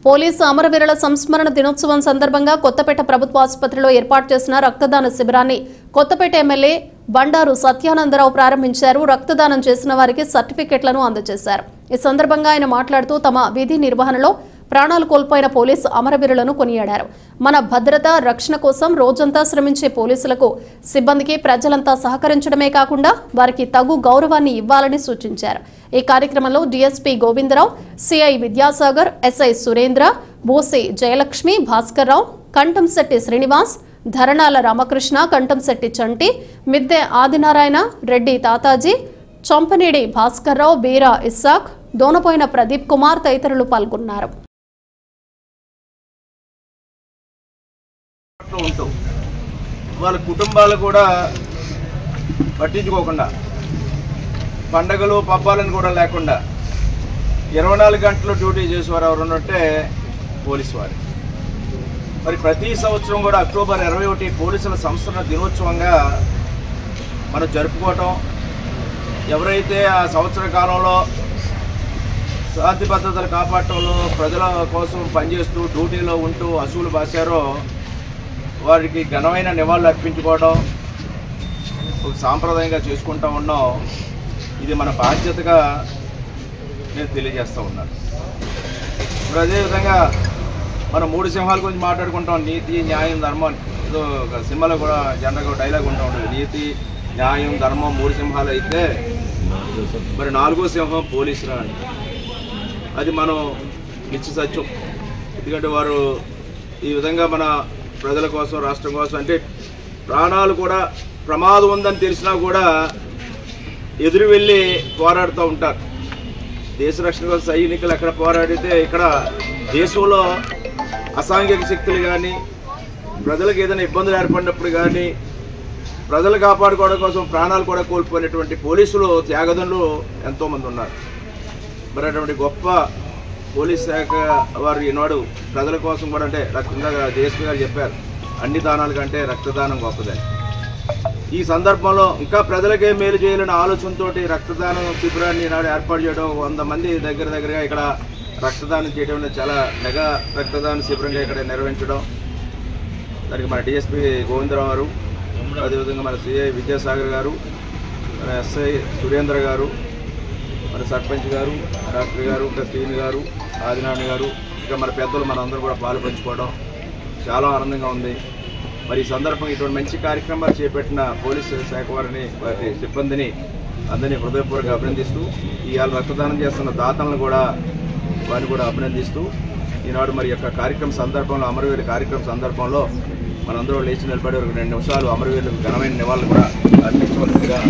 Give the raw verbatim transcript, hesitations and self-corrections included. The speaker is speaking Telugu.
పోలీసు అమరవీరుల సంస్మరణ దినోత్సవం సందర్భంగా కొత్తపేట ప్రభుత్వ ఆసుపత్రిలో ఏర్పాటు చేసిన రక్తదాన శిబిరాన్ని కొత్తపేట ఎమ్మెల్యే బండారు సత్యానందరావు ప్రారంభించారు. రక్తదానం చేసిన వారికి సర్టిఫికెట్లను అందజేశారు. ఈ సందర్భంగా ఆయన మాట్లాడుతూ తమ విధి నిర్వహణలో ప్రాణాలు కోల్పోయిన పోలీసు అమరవీరులను కొనియాడారు. మన భద్రత రక్షణ కోసం రోజంతా శ్రమించే పోలీసులకు సిబ్బందికి ప్రజలంతా సహకరించడమే కాకుండా వారికి తగు గౌరవాన్ని ఇవ్వాలని సూచించారు. ఈ కార్యక్రమంలో DSP Govindarao, CI Vidyasagar, SI Surendra, Bosi Jayalakshmi, Bhaskar Rao, Kanthamsetti Srinivas, Dharanala Ramakrishna, Kanthamsetti చంటి, మిద్దె ఆదినారాయణ, రెడ్డి తాతాజీ, చంపనేడి భాస్కర్రావు, బీరా ఇస్సాక్, దోనపోయిన ప్రదీప్ కుమార్ తదితరులు పాల్గొన్నారు. వాళ్ళ కుటుంబాలు కూడా పట్టించుకోకుండా, పండగలు పబ్బాలను కూడా లేకుండా ఇరవై నాలుగు గంటలు డ్యూటీ చేసేవారు ఎవరు ఉన్నట్టే పోలీసు వారు. మరి ప్రతి సంవత్సరం కూడా అక్టోబర్ ఇరవై ఒకటి పోలీసుల సంస్మరణ దినోత్సవంగా మనం జరుపుకోవటం, ఎవరైతే ఆ సంవత్సర కాలంలో శాంతి భద్రతలు కాపాడటంలో ప్రజల కోసం పనిచేస్తూ డ్యూటీలో ఉంటూ అసూలు బాసారో వారికి ఘనమైన నివాళులు అర్పించుకోవడం ఒక సాంప్రదాయంగా చేసుకుంటూ ఉన్నాం. ఇది మన బాధ్యతగా నేను తెలియజేస్తూ ఉన్నాను. ఇప్పుడు అదేవిధంగా మనం మూడు సింహాల గురించి మాట్లాడుకుంటాం. నీతి, న్యాయం, ధర్మం. ఏదో ఒక సినిమాలో కూడా జనరల్గా డైలాగ్ ఉంటా ఉంటుంది, నీతి, న్యాయం, ధర్మం మూడు సింహాలు అయితే మరి నాలుగో సింహం పోలీసులు అని. అది మనం నిత్య సత్యం. ఎందుకంటే వారు ఈ విధంగా మన ప్రజల కోసం, రాష్ట్రం కోసం, అంటే ప్రాణాలు కూడా ప్రమాదం ఉందని తెలిసినా కూడా ఎదురు వెళ్ళి పోరాడుతూ ఉంటారు. దేశ రక్షణ కోసం సైనికులు ఎక్కడ పోరాడితే ఇక్కడ దేశంలో అసాంఘిక శక్తులు కానీ, ప్రజలకు ఏదైనా ఇబ్బందులు ఏర్పడినప్పుడు కానీ ప్రజలు కాపాడుకోవడం కోసం ప్రాణాలు కూడా కోల్పోయినటువంటి పోలీసులు, త్యాగదనులు ఎంతోమంది ఉన్నారు. మరి అటువంటి గొప్ప పోలీస్ శాఖ వారు ఈనాడు ప్రజల కోసం కూడా, అంటే రక్తంగా దేశం గారు చెప్పారు, అన్ని దానాల కంటే రక్తదానం గొప్పదని. ఈ సందర్భంలో ఇంకా ప్రజలకే మేలు చేయాలనే ఆలోచనతో రక్తదానం శిబిరాన్ని ఈనాడు ఏర్పాటు చేయడం, వంద మంది దగ్గర దగ్గరగా ఇక్కడ రక్తదానం చేయడం, చాలా మెగా రక్తదాన శిబిరంగా ఇక్కడ నిర్వహించడం, దానికి మన డిఎస్పీ గోవిందరావు గారు, అదేవిధంగా మన సిఐ విద్యాసాగర్ గారు, మన ఎస్ఐ సురేంద్ర గారు, మన సర్పంచ్ గారు, డాక్టర్ గారు, ఇంకా శ్రీని గారు, ఆదినారాయణ గారు, ఇంకా మన పెద్దలు మనందరూ కూడా పాలు పంచుకోవడం చాలా ఆనందంగా ఉంది. మరి ఈ సందర్భంగా ఇటువంటి మంచి కార్యక్రమాలు చేపట్టిన పోలీసు శాఖ వారిని, వారి సిబ్బందిని అందరినీ హృదయపూర్వకంగా అభినందిస్తూ, ఇవాళ రక్తదానం చేస్తున్న దాతలను కూడా వారిని కూడా అభినందిస్తూ, ఈనాడు మరి యొక్క కార్యక్రమం సందర్భంలో, అమరవీరుల కార్యక్రమం సందర్భంలో మనందరూ లేచి నిలబడి రెండు నిమిషాలు అమరవీరులకు ఘనమైన నివాళులు కూడా అర్పించవలసిందిగా